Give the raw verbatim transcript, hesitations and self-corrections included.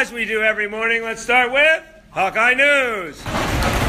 As we do every morning, let's start with Hawkeye News.